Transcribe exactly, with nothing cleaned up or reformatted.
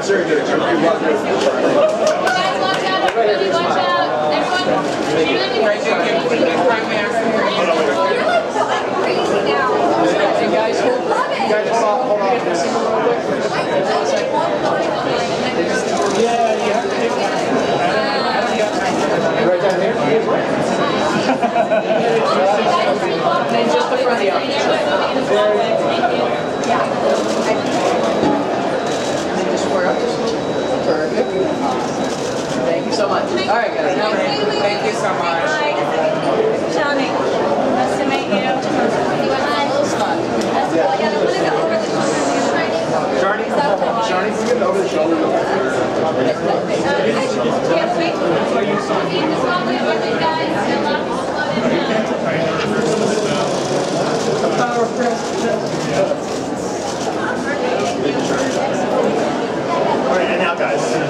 Sure, good. Guys, watch out, everybody, watch out. Everyone, Right, you get put that right there. you're like crazy now. Hey guys, hold on. Love it. You guys just saw, hold on. Yeah, yeah. Right down here? And just the front of the arm. And just square up just a little. Perfect. Thank you so much. All right, guys. Now, thank you so much. Hi, Johnny. Nice to meet you. Hi. That's cool. Yeah, I want to go over the shoulder. Johnny, Johnny, can you get over the shoulder? Uh, Can't wait. Just lovely everything, guys. I love The power of press. All right, and now guys.